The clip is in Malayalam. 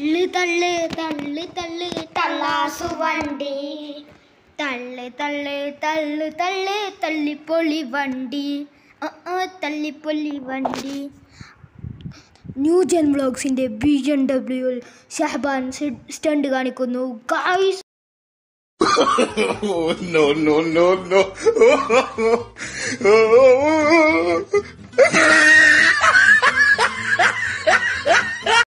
തള്ളു തള്ളു തള്ളു തള്ളു തള്ളാസു വണ്ടി, തള്ളു തള്ളു തള്ളു തള്ളു തള്ളിപ്പൊളി വണ്ടി, തള്ളിപ്പൊളി വണ്ടി. ന്യൂജൻ വ്ളോഗ്സിന്റെ BMW ഷഹബാൻ സ്റ്റണ്ട് കാണിക്കുന്നു guys. No, no, no, no.